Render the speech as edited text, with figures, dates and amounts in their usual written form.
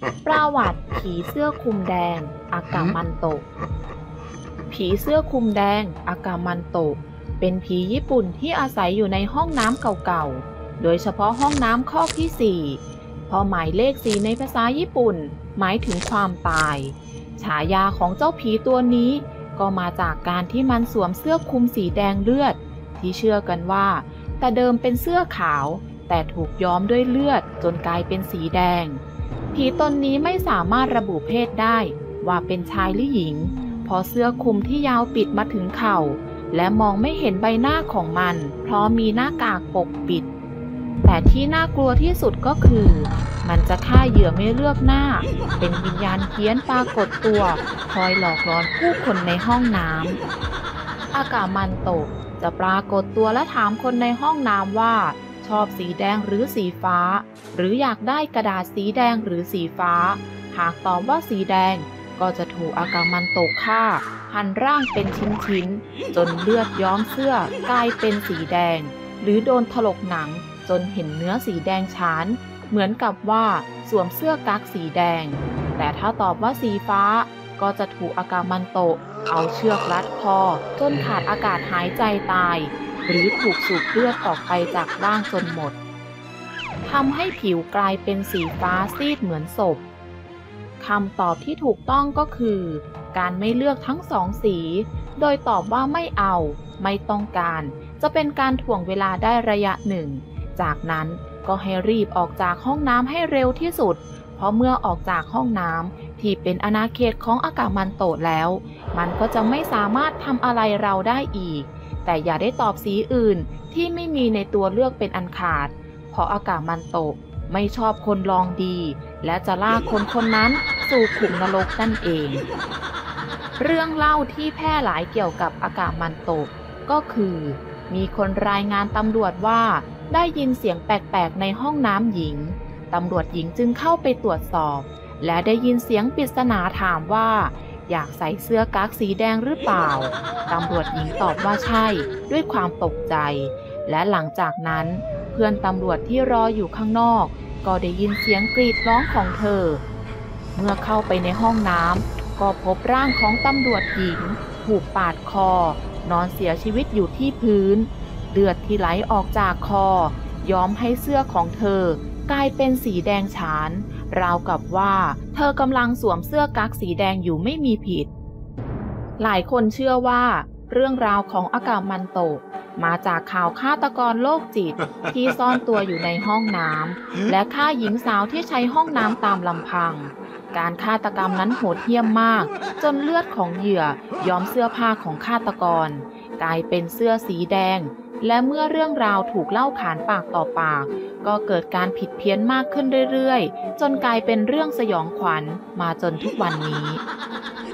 ประวัติผีเสื้อคลุมแดงอากามันโตะผีเสื้อคลุมแดงอากามันโตะเป็นผีญี่ปุ่นที่อาศัยอยู่ในห้องน้ำเก่าๆโดยเฉพาะห้องน้ำข้อที่4เพราะหมายเลข4ในภาษาญี่ปุ่นหมายถึงความตายฉายาของเจ้าผีตัวนี้ก็มาจากการที่มันสวมเสื้อคลุมสีแดงเลือดที่เชื่อกันว่าแต่เดิมเป็นเสื้อขาวแต่ถูกย้อมด้วยเลือดจนกลายเป็นสีแดงผีตนนี้ไม่สามารถระบุเพศได้ว่าเป็นชายหรือหญิงเพราะเสื้อคลุมที่ยาวปิดมาถึงเข่าและมองไม่เห็นใบหน้าของมันเพราะมีหน้ากากปกปิดแต่ที่น่ากลัวที่สุดก็คือมันจะฆ่าเหยื่อไม่เลือกหน้าเป็นวิญญาณเพี้ยนปรากฏตัวคอยหลอกหลอนผู้คนในห้องน้ำอากามันโตะจะปรากฏตัวและถามคนในห้องน้ำว่าชอบสีแดงหรือสีฟ้าหรืออยากได้กระดาษสีแดงหรือสีฟ้าหากตอบว่าสีแดงก็จะถูกอากามันโตะฆ่าหั่นร่างเป็นชิ้นๆจนเลือดย้อมเสื้อกลายเป็นสีแดงหรือโดนถลกหนังจนเห็นเนื้อสีแดงฉานเหมือนกับว่าสวมเสื้อกั๊กสีแดงแต่ถ้าตอบว่าสีฟ้าก็จะถูกอากามันโตะเอาเชือกรัดคอจนขาดอากาศหายใจตายหรือถูกสูบเลือดออกไปจากร่างจนหมดทำให้ผิวกลายเป็นสีฟ้าซีดเหมือนศพคำตอบที่ถูกต้องก็คือการไม่เลือกทั้งสองสีโดยตอบว่าไม่เอาไม่ต้องการจะเป็นการถ่วงเวลาได้ระยะหนึ่งจากนั้นก็ให้รีบออกจากห้องน้ำให้เร็วที่สุดเพราะเมื่อออกจากห้องน้ำที่เป็นอาณาเขตของอากามันโตะแล้วมันก็จะไม่สามารถทำอะไรเราได้อีกแต่อย่าได้ตอบสีอื่นที่ไม่มีในตัวเลือกเป็นอันขาดเพราะอากามันโตะไม่ชอบคนลองดีและจะลากคนคนนั้นสู่ขุมนรกนั่นเองเรื่องเล่าที่แพร่หลายเกี่ยวกับอากามันโตะก็คือมีคนรายงานตำรวจว่าได้ยินเสียงแปลกๆในห้องน้ำหญิงตำรวจหญิงจึงเข้าไปตรวจสอบและได้ยินเสียงปริศนาถามว่าอยากใส่เสื้อกั๊กสีแดงหรือเปล่าตำรวจหญิงตอบว่าใช่ด้วยความตกใจและหลังจากนั้นเพื่อนตำรวจที่รออยู่ข้างนอกก็ได้ยินเสียงกรีดร้องของเธอเมื่อเข้าไปในห้องน้ำก็พบร่างของตำรวจหญิงถูกปาดคอนอนเสียชีวิตอยู่ที่พื้นเลือดที่ไหลออกจากคอย้อมให้เสื้อของเธอกลายเป็นสีแดงฉานราวกับว่าเธอกำลังสวมเสื้อกั๊กสีแดงอยู่ไม่มีผิดหลายคนเชื่อว่าเรื่องราวของอากามันโตะมาจากข่าวฆาตกรโรคจิตที่ซ่อนตัวอยู่ในห้องน้ำและฆ่าหญิงสาวที่ใช้ห้องน้ำตามลำพังการฆาตกรรมนั้นโหดเหี้ยมมากจนเลือดของเหยื่อย้อมเสื้อผ้าของฆาตกรกลายเป็นเสื้อสีแดงและเมื่อเรื่องราวถูกเล่าขานปากต่อปากก็เกิดการผิดเพี้ยนมากขึ้นเรื่อยๆจนกลายเป็นเรื่องสยองขวัญมาจนทุกวันนี้